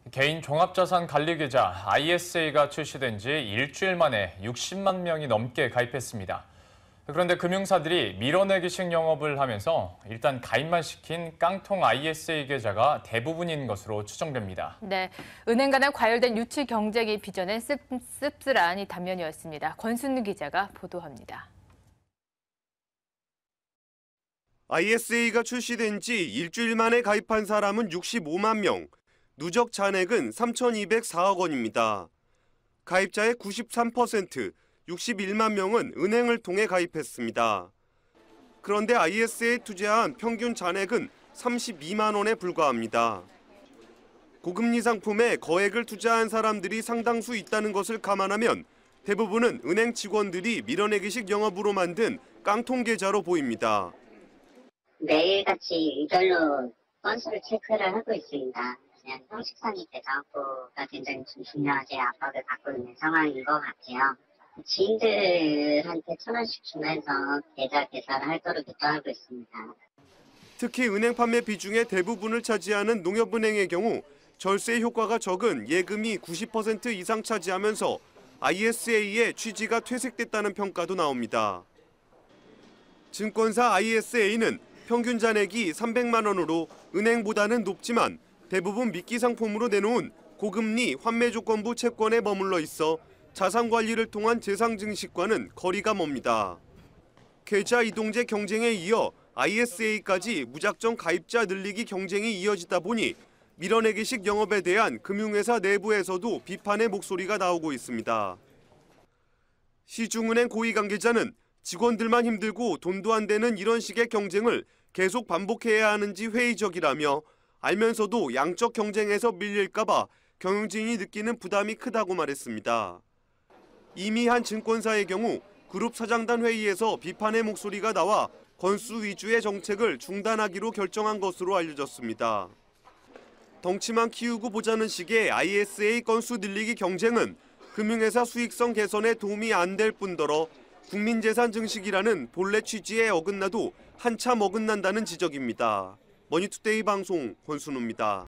개인 종합자산 관리계좌 ISA가 출시된 지 일주일 만에 60만 명이 넘게 가입했습니다. 그런데 금융사들이 밀어내기식 영업을 하면서 일단 가입만 시킨 깡통 ISA 계좌가 대부분인 것으로 추정됩니다. 네, 은행 간의 과열된 유치 경쟁이 빚어낸 씁쓸한 이 단면이었습니다. 권순우 기자가 보도합니다. ISA가 출시된 지 일주일 만에 가입한 사람은 65만 명, 누적 잔액은 3,204억 원입니다. 가입자의 93%, 61만 명은 은행을 통해 가입했습니다. 그런데 ISA에 투자한 평균 잔액은 32만 원에 불과합니다. 고금리 상품에 거액을 투자한 사람들이 상당수 있다는 것을 감안하면 대부분은 은행 직원들이 밀어내기식 영업으로 만든 깡통 계좌로 보입니다. 매일같이 일별로 건수를 체크를 하고 있습니다. 그냥 형식상의 계좌 확보가 굉장히 좀 중요하게 압박을 받고 있는 상황인 것 같아요. 지인들한테 1,000원씩 주면서 계좌 계산을 할 거로 유도하고 있습니다. 특히 은행 판매 비중의 대부분을 차지하는 농협은행의 경우 절세 효과가 적은 예금이 90% 이상 차지하면서 ISA의 취지가 퇴색됐다는 평가도 나옵니다. 증권사 ISA는 평균 잔액이 300만 원으로 은행보다는 높지만 대부분 미끼 상품으로 내놓은 고금리 환매 조건부 채권에 머물러 있어 자산 관리를 통한 재상 증식과는 거리가 멉니다. 계좌 이동제 경쟁에 이어 ISA까지 무작정 가입자 늘리기 경쟁이 이어지다 보니 밀어내기식 영업에 대한 금융회사 내부에서도 비판의 목소리가 나오고 있습니다. 시중은행 고위 관계자는 직원들만 힘들고 돈도 안 되는 이런 식의 경쟁을 계속 반복해야 하는지 회의적이라며 알면서도 양적 경쟁에서 밀릴까 봐 경영진이 느끼는 부담이 크다고 말했습니다. 이미 한 증권사의 경우 그룹 사장단 회의에서 비판의 목소리가 나와 건수 위주의 정책을 중단하기로 결정한 것으로 알려졌습니다. 덩치만 키우고 보자는 식의 ISA 건수 늘리기 경쟁은 금융회사 수익성 개선에 도움이 안 될 뿐더러 국민재산 증식이라는 본래 취지에 어긋나도 한참 어긋난다는 지적입니다. 머니투데이 방송 권순우입니다.